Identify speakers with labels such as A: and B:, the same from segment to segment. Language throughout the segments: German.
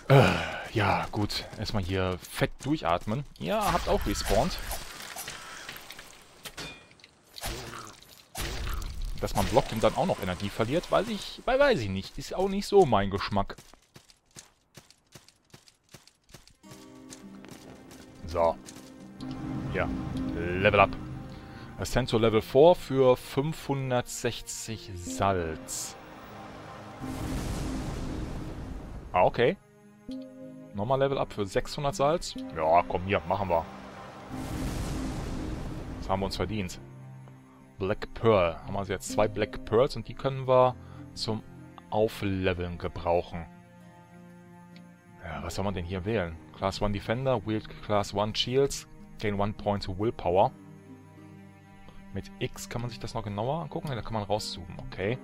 A: Ja, gut. Erstmal hier fett durchatmen. Ihr habt auch respawned. Dass man blockt und dann auch noch Energie verliert, weiß ich nicht. Ist auch nicht so mein Geschmack. So. Ja. Level up. Ascend to Level 4 für 560 Salz. Ah, okay. Nochmal Level up für 600 Salz. Ja, komm hier, machen wir. Das haben wir uns verdient. Black Pearl. Haben wir also jetzt 2 Black Pearls und die können wir zum Aufleveln gebrauchen. Ja, was soll man denn hier wählen? Class 1 Defender, wield Class 1 Shields, gain 1 point to Willpower. Mit X kann man sich das noch genauer angucken? Ja, da kann man rauszoomen, okay.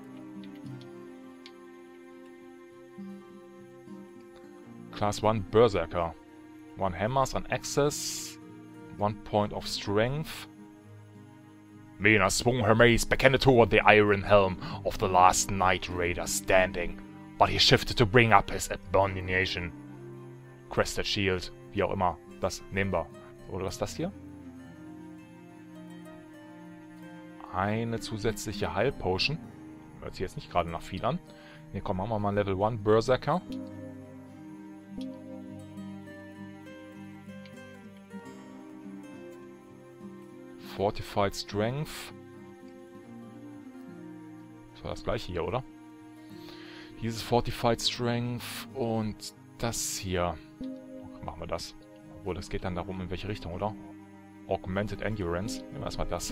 A: Class 1 Berserker. 1 Hammers, an Access, 1 point of Strength. Mena swung her mace, backhanded toward the iron helm of the last Night Raider standing, but he shifted to bring up his abomination. Crested Shield, wie auch immer, das nehmen wir. Oder was ist das hier? Eine zusätzliche Heilpotion. Hört sich jetzt nicht gerade nach viel an. Ne, komm, machen wir mal Level 1 Berserker. Fortified Strength. Das war das gleiche hier, oder? Dieses Fortified Strength und das hier. Machen wir das. Obwohl, das geht dann darum, in welche Richtung, oder? Augmented Endurance. Nehmen wir erstmal das.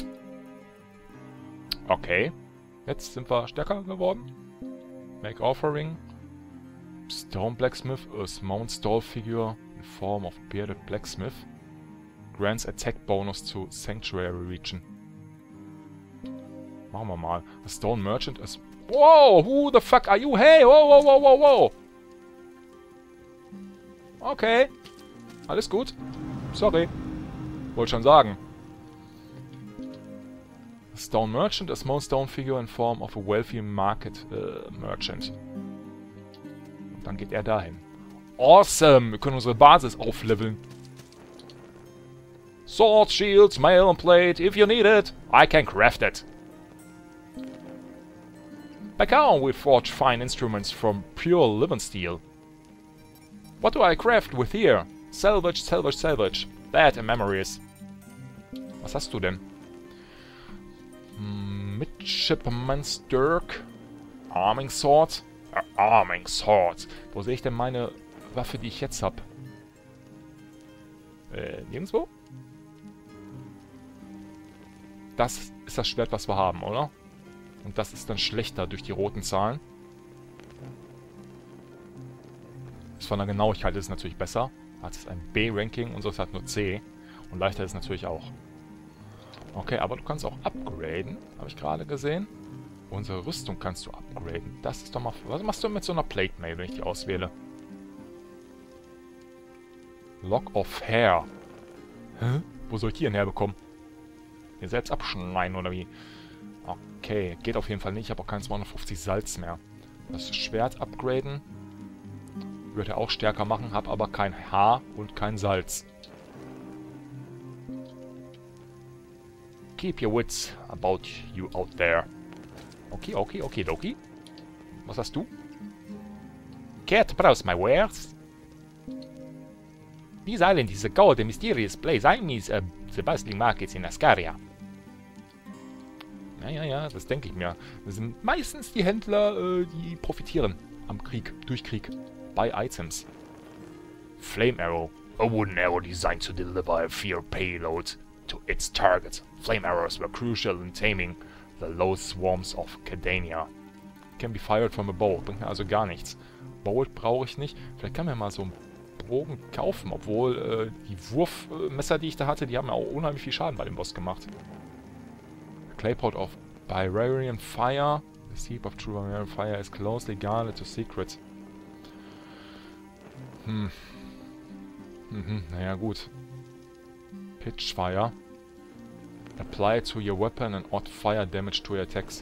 A: Okay. Jetzt sind wir stärker geworden. Make Offering. Stone Blacksmith. A small stall figure in form of bearded blacksmith. Grants attack bonus to Sanctuary Region. Machen wir mal. A Stone Merchant is... Wow! Who the fuck are you? Hey! Wow, wow, wow, wow, wow! Okay. Alles gut. Sorry. Wollte schon sagen. A Stone Merchant, a small stone figure in form of a wealthy market merchant. Und dann geht er dahin. Awesome! Wir können unsere Basis aufleveln. Swords, shields, mail and plate, if you need it, I can craft it. Back on, we forge fine instruments from pure living steel. What do I craft with here? Salvage, salvage, salvage. That and memories. Was hast du denn? Midshipman's Dirk. Arming Sword. Arming Sword. Wo sehe ich denn meine Waffe, die ich jetzt habe? Nirgendwo? Das ist das Schwert, was wir haben, oder? Und das ist dann schlechter durch die roten Zahlen. Das von der Genauigkeit ist es natürlich besser. Hat es ein B-Ranking, unseres hat nur C. Und leichter ist es natürlich auch. Okay, aber du kannst auch upgraden, habe ich gerade gesehen. Unsere Rüstung kannst du upgraden. Das ist doch mal... Was machst du mit so einer Plate Mail, wenn ich die auswähle? Lock of Hair. Hä? Wo soll ich die denn herbekommen? Hier selbst abschneiden, oder wie? Okay, geht auf jeden Fall nicht. Ich habe auch kein 250 Salz mehr. Das Schwert upgraden. Würde er auch stärker machen, habe aber kein Haar und kein Salz. Keep your wits about you out there. Okay, okay, okay, dokie. Was hast du? Care to browse my wares? This island is a cold and mysterious place. I miss the bustling markets in Ascaria. Ja, das denke ich mir. Das sind meistens die Händler, die profitieren am Krieg, durch Krieg. Buy items. Flame Arrow. A wooden arrow designed to deliver a fear payload to its target. Flame arrows were crucial in taming the low swarms of Cadania. Can be fired from a bow. Bringt mir also gar nichts. Bolt brauche ich nicht. Vielleicht kann mir mal so einen Bogen kaufen, obwohl die Wurfmesser, die ich da hatte, die haben ja auch unheimlich viel Schaden bei dem Boss gemacht. Claypot of Barbarian Fire. The Seep of True Barbarian Fire is closely guarded to secret. Naja, gut. Pitch Fire. Apply to your weapon and odd fire damage to your attacks.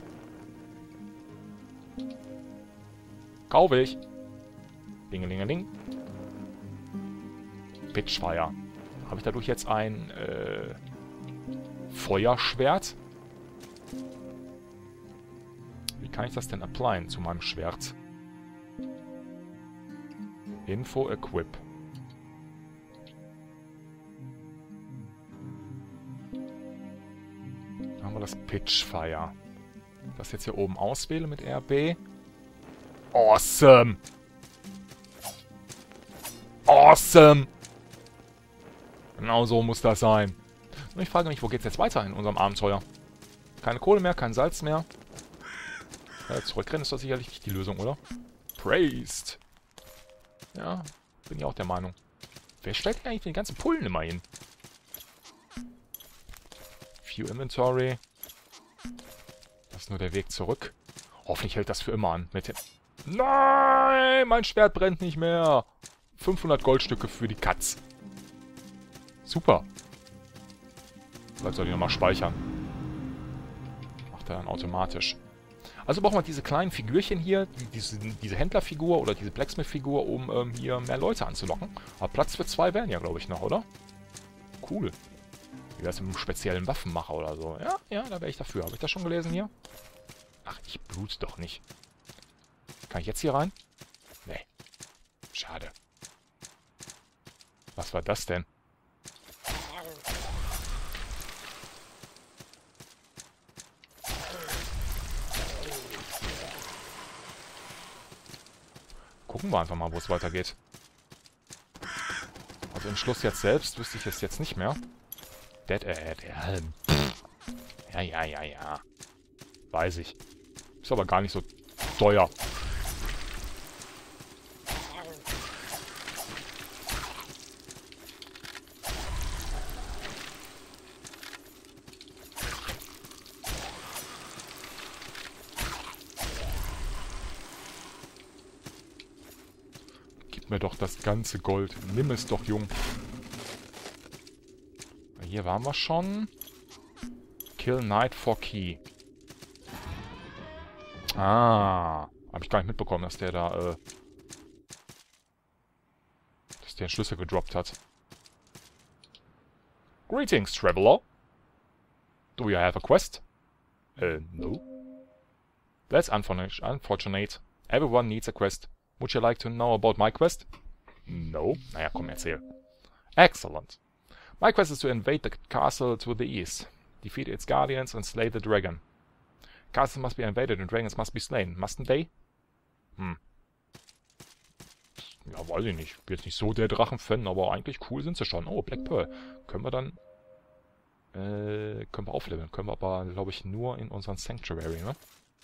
A: Kaufe ich. Dingelingeling. Pitchfire. Habe ich dadurch jetzt ein Feuerschwert? Wie kann ich das denn applyen zu meinem Schwert? Info Equip. Dann haben wir das Pitchfire. Das jetzt hier oben auswähle mit RB. Awesome! Awesome! Genau so muss das sein. Und ich frage mich, wo geht's jetzt weiter in unserem Abenteuer? Keine Kohle mehr, kein Salz mehr. Ja, zurückrennen ist doch sicherlich nicht die Lösung, oder? Praised! Ja, bin ich auch der Meinung. Wer stellt hier eigentlich den ganzen Pullen immer hin? View Inventory. Das ist nur der Weg zurück. Hoffentlich hält das für immer an. Mit dem Nein! Mein Schwert brennt nicht mehr! 500 Goldstücke für die Katz. Super. Vielleicht soll ich nochmal speichern. Macht er dann automatisch. Also brauchen wir diese kleinen Figürchen hier, diese Händlerfigur oder diese Blacksmith-Figur, um hier mehr Leute anzulocken. Aber Platz für 2 wären ja, glaube ich, noch, oder? Cool. Wie wäre es mit einem speziellen Waffenmacher oder so? Ja, ja, da wäre ich dafür. Habe ich das schon gelesen hier? Ach, ich blute doch nicht. Kann ich jetzt hier rein? Nee. Schade. Was war das denn? Gucken wir einfach mal, wo es weitergeht. Also im Schluss jetzt selbst wüsste ich es jetzt nicht mehr. Dead Ahead. Ja, ja, ja, ja. Weiß ich. Ist aber gar nicht so teuer. Mir doch das ganze Gold. Nimm es doch, Jung. Hier waren wir schon. Kill Knight for Key. Ah. Habe ich gar nicht mitbekommen, dass der da, dass der einen Schlüssel gedroppt hat. Greetings, Traveler. Do you have a quest? No. That's unfortunate. Everyone needs a quest. Would you like to know about my quest? No. Naja, komm, erzähl. Excellent. My quest is to invade the castle to the east. Defeat its guardians and slay the dragon. Castles must be invaded and dragons must be slain. Mustn't they? Hm. Ja, weiß ich nicht. Ich bin jetzt nicht so der Drachenfan, aber eigentlich cool sind sie schon. Oh, Black Pearl. Können wir dann... können wir aufleveln. Können wir aber, glaube ich, nur in unseren Sanctuary, ne?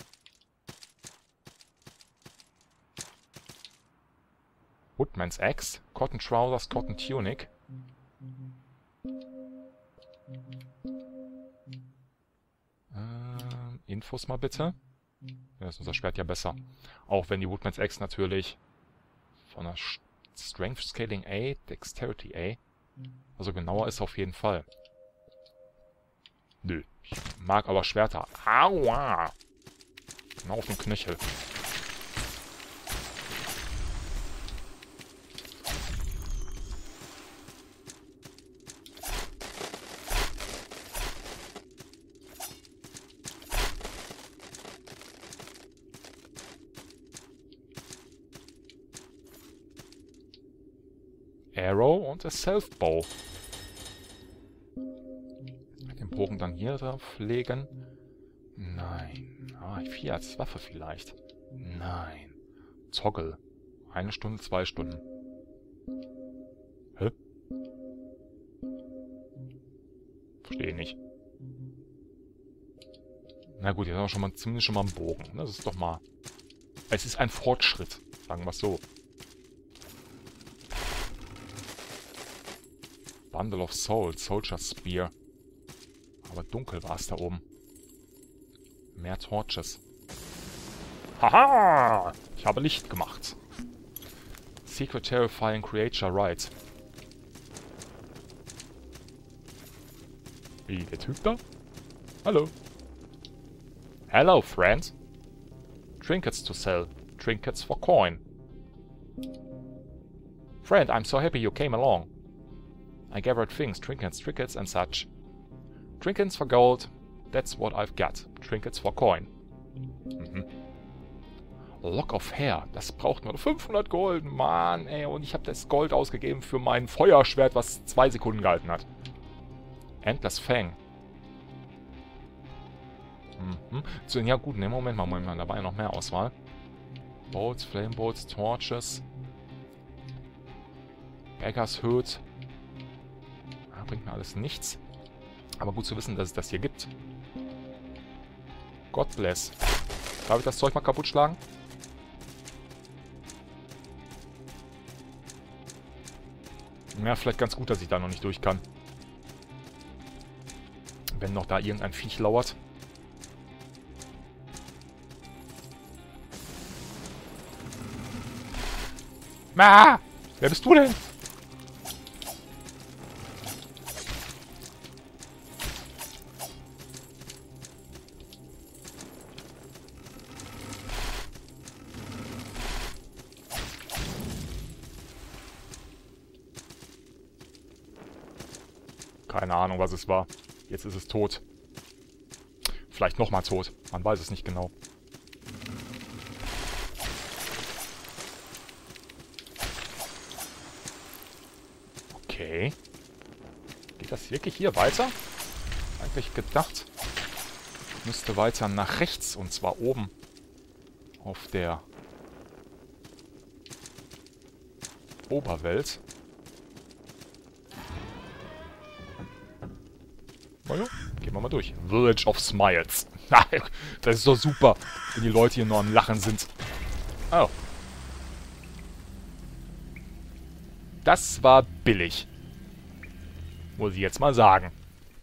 A: Woodman's Axe, Cotton Trousers, Cotton Tunic. Infos mal bitte. Ja, ist unser Schwert ja besser. Auch wenn die Woodman's Axe natürlich von der Strength Scaling A, Dexterity A. Also genauer ist auf jeden Fall. Nö. Ich mag aber Schwerter. Aua! Genau auf den Knöchel. Arrow und a Self-Bow. Den Bogen dann hier drauf legen. Nein. Ah, 4 als Waffe vielleicht. Nein. Toggle. 1 Stunde, 2 Stunden. Hä? Verstehe nicht. Na gut, jetzt haben wir schon mal, zumindest schon mal einen Bogen. Das ist doch mal... Es ist ein Fortschritt. Sagen wir es so. Bundle of Souls, Soldier Spear. Aber dunkel war es da oben. Mehr Torches. Haha! Ich habe Licht gemacht. Secret Terrifying Creature Right. Wie, der Typ da? Hallo. Hello, friend. Trinkets to sell. Trinkets for coin. Friend, I'm so happy you came along. I gathered things, trinkets and such. Trinkets for gold, that's what I've got. Trinkets for coin. Mhm. Lock of Hair, das braucht nur 500 Gold, Mann, ey. Und ich habe das Gold ausgegeben für mein Feuerschwert, was 2 Sekunden gehalten hat. Endless Fang. Mhm. So, ja gut, ne, Moment mal, da war ja noch mehr Auswahl. Bolts, Flame Bolts, Torches. Beggars Hood. Bringt mir alles nichts. Aber gut zu wissen, dass es das hier gibt. God bless. Darf ich das Zeug mal kaputt schlagen? Ja, vielleicht ganz gut, dass ich da noch nicht durch kann. Wenn noch da irgendein Viech lauert. Ah! Wer bist du denn? Keine Ahnung, was es war. Jetzt ist es tot. Vielleicht nochmal tot. Man weiß es nicht genau. Okay. Geht das wirklich hier weiter? Eigentlich gedacht, müsste weiter nach rechts. Und zwar oben. Auf der Oberwelt. Naja, gehen wir mal durch. Village of Smiles. Das ist doch super, wenn die Leute hier nur am Lachen sind. Oh. Das war billig. Muss ich jetzt mal sagen.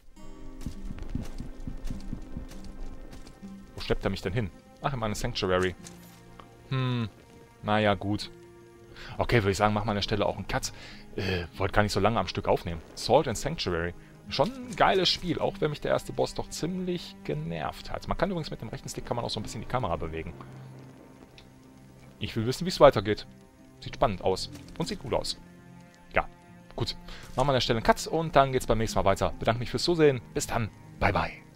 A: Wo schleppt er mich denn hin? Ach, in meine Sanctuary. Naja, gut. Okay, würde ich sagen, machen wir an der Stelle auch einen Cut. Wollte gar nicht so lange am Stück aufnehmen. Salt and Sanctuary. Schon ein geiles Spiel, auch wenn mich der erste Boss doch ziemlich genervt hat. Man kann übrigens mit dem rechten Stick kann man auch so ein bisschen die Kamera bewegen. Ich will wissen, wie es weitergeht. Sieht spannend aus. Und sieht gut aus. Ja, gut. Machen wir an der Stelle einen Cut und dann geht's beim nächsten Mal weiter. Bedanke mich fürs Zusehen. Bis dann. Bye, bye.